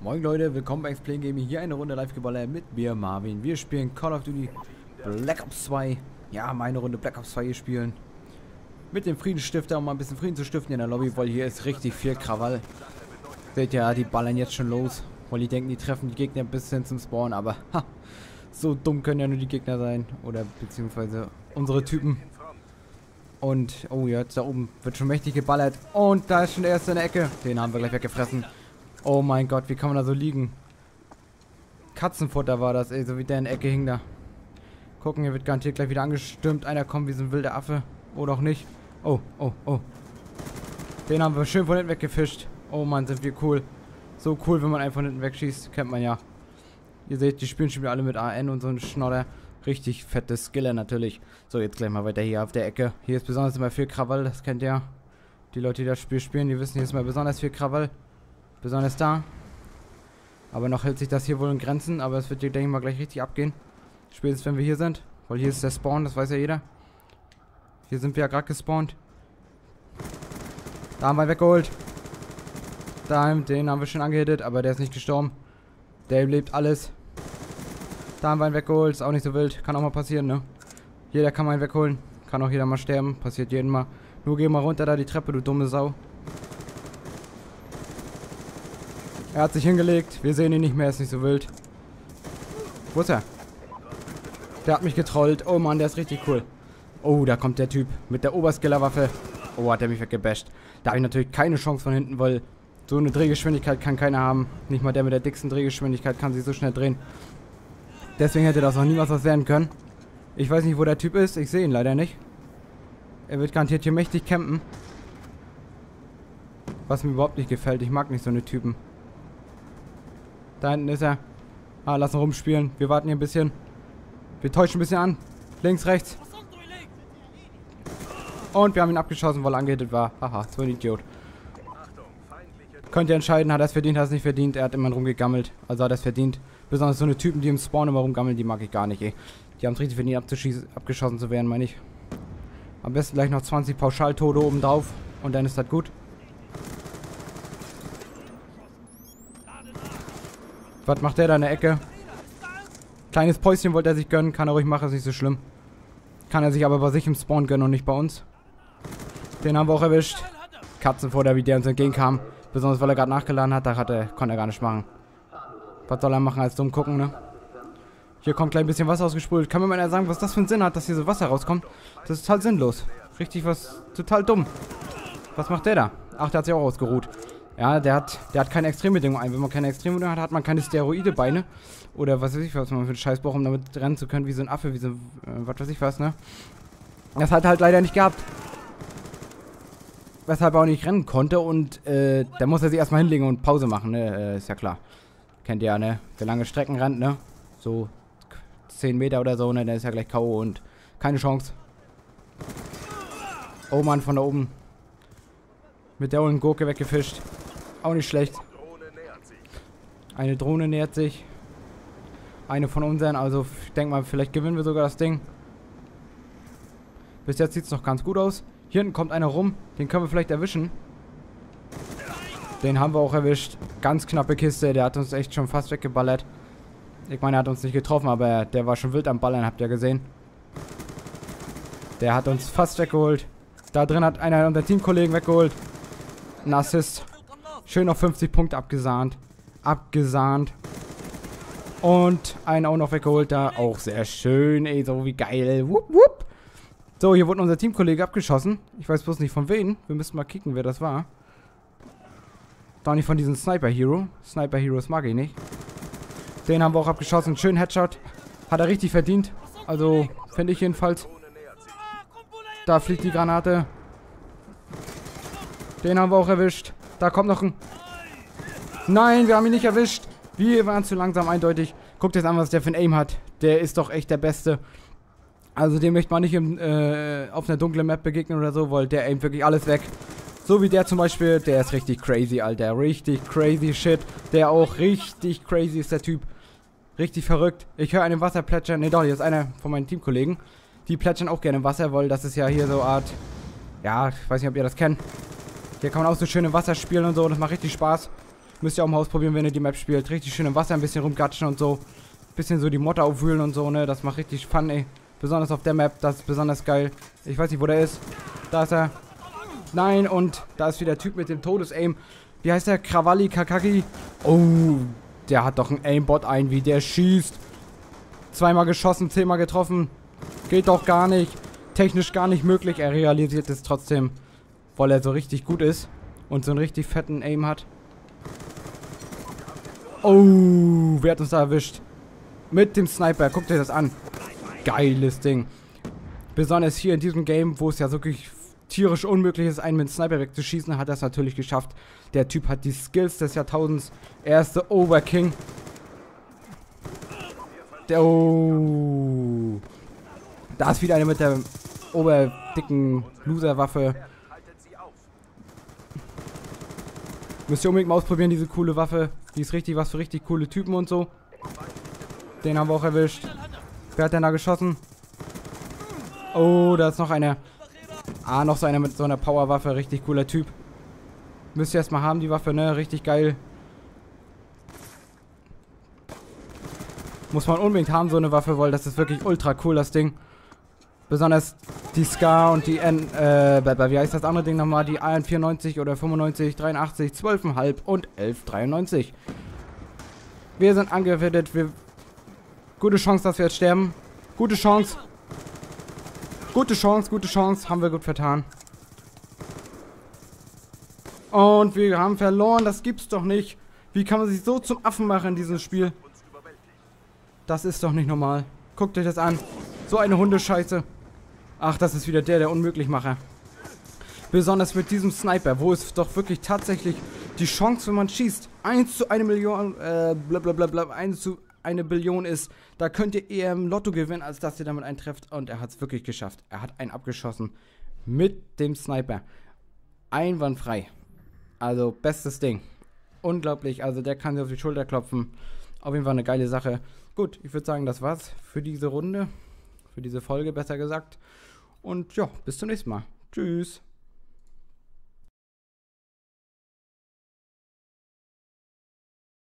Moin Leute, willkommen bei Explain Gaming. Hier eine Runde Live-Geballer mit mir, Marvin. Wir spielen Call of Duty Black Ops 2. Ja, meine Runde Black Ops 2 hier spielen. Mit dem Friedensstifter, um mal ein bisschen Frieden zu stiften in der Lobby, weil hier ist richtig viel Krawall. Seht ihr, die ballern jetzt schon los. Weil die denken, die treffen die Gegner bis hin zum Spawn, aber ha, so dumm können ja nur die Gegner sein. Oder beziehungsweise unsere Typen. Und, oh ja, jetzt da oben wird schon mächtig geballert. Und da ist schon der erste in der Ecke. Den haben wir gleich weggefressen. Oh mein Gott, wie kann man da so liegen? Katzenfutter war das, ey, so wie der in der Ecke hing da. Gucken, hier wird garantiert gleich wieder angestürmt. Einer kommt wie so ein wilder Affe. Oder auch nicht. Oh, oh, oh. Den haben wir schön von hinten weggefischt. Oh Mann, sind wir cool. So cool, wenn man einen von hinten wegschießt. Kennt man ja. Ihr seht, die spielen schon wieder alle mit AN und so ein Schnodder. Richtig fette Skiller natürlich. So, jetzt gleich mal weiter hier auf der Ecke. Hier ist besonders immer viel Krawall, das kennt ihr. Die Leute, die das Spiel spielen, die wissen, hier ist immer besonders viel Krawall. Besonders da. Aber noch hält sich das hier wohl in Grenzen. Aber es wird hier, denke ich mal, gleich richtig abgehen. Spätestens, wenn wir hier sind. Weil hier ist der Spawn, das weiß ja jeder. Hier sind wir ja gerade gespawnt. Da haben wir ihn weggeholt. Den haben wir schon angehittet, aber der ist nicht gestorben. Der lebt alles. Da haben wir ihn weggeholt. Ist auch nicht so wild. Kann auch mal passieren, ne? Jeder kann mal ihn wegholen. Kann auch jeder mal sterben. Passiert jedem mal. Nur geh mal runter da die Treppe, du dumme Sau. Er hat sich hingelegt. Wir sehen ihn nicht mehr. Ist nicht so wild. Wo ist er? Der hat mich getrollt. Oh Mann, der ist richtig cool. Oh, da kommt der Typ mit der Oberskiller-Waffe. Oh, hat er mich weggebasht. Da habe ich natürlich keine Chance von hinten, weil so eine Drehgeschwindigkeit kann keiner haben. Nicht mal der mit der dicksten Drehgeschwindigkeit kann sich so schnell drehen. Deswegen hätte das noch niemals was werden können. Ich weiß nicht, wo der Typ ist. Ich sehe ihn leider nicht. Er wird garantiert hier mächtig campen. Was mir überhaupt nicht gefällt. Ich mag nicht so eine Typen. Da hinten ist er. Ah, lass ihn rumspielen. Wir warten hier ein bisschen. Wir täuschen ein bisschen an. Links, rechts. Und wir haben ihn abgeschossen, weil er angehittet war. Haha, so ein Idiot. Könnt ihr entscheiden, hat er es verdient, hat er es nicht verdient. Er hat immer rumgegammelt. Also hat er es verdient. Besonders so eine Typen, die im Spawn immer rumgammeln, die mag ich gar nicht, ey. Die haben es richtig verdient, abgeschossen zu werden, meine ich. Am besten gleich noch 20 Pauschaltode oben drauf. Und dann ist das gut. Was macht der da in der Ecke? Kleines Päuschen wollte er sich gönnen. Kann er ruhig machen, ist nicht so schlimm. Kann er sich aber bei sich im Spawn gönnen und nicht bei uns. Den haben wir auch erwischt. Katzenfutter, wie der uns entgegenkam. Besonders weil er gerade nachgeladen hat, konnte er gar nicht machen. Was soll er machen als dumm gucken, ne? Hier kommt gleich ein bisschen Wasser ausgespült. Kann mir mal einer sagen, was das für einen Sinn hat, dass hier so Wasser rauskommt? Das ist total sinnlos. Richtig was, total dumm. Was macht der da? Ach, der hat sich auch ausgeruht. Ja, der hat keine Extrembedingungen ein. Wenn man keine Extrembedingungen hat, hat man keine Steroide-Beine. Oder was weiß ich was, man für einen Scheiß braucht, um damit rennen zu können, wie so ein Affe, wie so, was weiß ich was, ne? Das hat er halt leider nicht gehabt. Weshalb er auch nicht rennen konnte und, da muss er sich erstmal hinlegen und Pause machen, ne? Ist ja klar. Kennt ihr ja, ne? Wer lange Strecken rennt, ne? So 10 Meter oder so, ne? Der ist ja gleich K.O. und keine Chance. Oh Mann, von da oben. Mit der ollen Gurke weggefischt. Auch nicht schlecht. Eine Drohne nähert sich. Eine von unseren, also ich denke mal, vielleicht gewinnen wir sogar das Ding. Bis jetzt sieht es noch ganz gut aus. Hier hinten kommt einer rum, den können wir vielleicht erwischen. Den haben wir auch erwischt. Ganz knappe Kiste, der hat uns echt schon fast weggeballert. Ich meine, er hat uns nicht getroffen, aber der war schon wild am Ballern, habt ihr gesehen. Der hat uns fast weggeholt. Da drin hat einer unserer Teamkollegen weggeholt. Ein Assist. Schön auf 50 Punkte abgesahnt. Und einen auch noch weggeholt da. Auch sehr schön, ey, so wie geil. Wupp, wupp. So, hier wurde unser Teamkollege abgeschossen. Ich weiß bloß nicht von wem. Wir müssen mal kicken, wer das war. Doch nicht von diesem Sniper Hero. Sniper Heroes mag ich nicht. Den haben wir auch abgeschossen. Schönen Headshot. Hat er richtig verdient. Also, finde ich jedenfalls. Da fliegt die Granate. Den haben wir auch erwischt. Da kommt noch ein... Nein, wir haben ihn nicht erwischt. Wir waren zu langsam, eindeutig. Guckt jetzt an, was der für ein Aim hat. Der ist doch echt der Beste. Also dem möchte man nicht auf einer dunklen Map begegnen oder so, weil der aimt wirklich alles weg. So wie der zum Beispiel, der ist richtig crazy, Alter. Richtig crazy shit. Der auch richtig crazy ist, der Typ. Richtig verrückt. Ich höre einen Wasser plätschern. Ne, doch, hier ist einer von meinen Teamkollegen. Die plätschern auch gerne im Wasser, weil das ist ja hier so Art... Ja, ich weiß nicht, ob ihr das kennt. Hier kann man auch so schön im Wasser spielen und so. Das macht richtig Spaß. Müsst ihr auch mal ausprobieren, wenn ihr die Map spielt. Richtig schön im Wasser, ein bisschen rumgatschen und so. Bisschen so die Motte aufwühlen und so, ne? Das macht richtig Fun, ey. Besonders auf der Map, das ist besonders geil. Ich weiß nicht, wo der ist. Da ist er. Nein, und da ist wieder der Typ mit dem Todes-Aim. Wie heißt der? Krawalli Kakaki. Oh, der hat doch einen Aimbot ein, wie der schießt. 2-mal geschossen, 10-mal getroffen. Geht doch gar nicht. Technisch gar nicht möglich. Er realisiert es trotzdem, weil er so richtig gut ist. Und so einen richtig fetten Aim hat. Oh, wer hat uns da erwischt? Mit dem Sniper. Guckt euch das an. Geiles Ding. Besonders hier in diesem Game, wo es ja wirklich tierisch unmöglich ist, einen mit dem Sniper wegzuschießen, hat er es natürlich geschafft. Der Typ hat die Skills des Jahrtausends. Er ist der Overking. Oh. Da ist wieder einer mit der oberdicken Loser-Waffe. Müsst ihr unbedingt mal ausprobieren, diese coole Waffe. Die ist richtig was für richtig coole Typen und so. Den haben wir auch erwischt. Wer hat denn da geschossen? Oh, da ist noch einer. Ah, noch so einer mit so einer Powerwaffe. Richtig cooler Typ. Müsst ihr erstmal haben, die Waffe, ne? Richtig geil. Muss man unbedingt haben, so eine Waffe, weil das ist wirklich ultra cool, das Ding. Besonders die Scar und die wie heißt das andere Ding nochmal? Die AN94 oder 95, 83, 12,5 und 11,93. Wir sind angewidmet. Gute Chance, dass wir jetzt sterben. Gute Chance. Gute Chance, gute Chance. Haben wir gut vertan. Und wir haben verloren. Das gibt's doch nicht. Wie kann man sich so zum Affen machen in diesem Spiel? Das ist doch nicht normal. Guckt euch das an. So eine Hundescheiße. Ach, das ist wieder der Unmöglichmacher. Besonders mit diesem Sniper, wo es doch wirklich tatsächlich die Chance, wenn man schießt, 1 zu 1 Million, 1 zu 1 Billion ist. Da könnt ihr eher im Lotto gewinnen, als dass ihr damit einen trefft. Und er hat es wirklich geschafft. Er hat einen abgeschossen. Mit dem Sniper. Einwandfrei. Also, bestes Ding. Unglaublich. Also, der kann sich auf die Schulter klopfen. Auf jeden Fall eine geile Sache. Gut, ich würde sagen, das war's für diese Runde. Für diese Folge, besser gesagt. Und ja, bis zum nächsten Mal. Tschüss.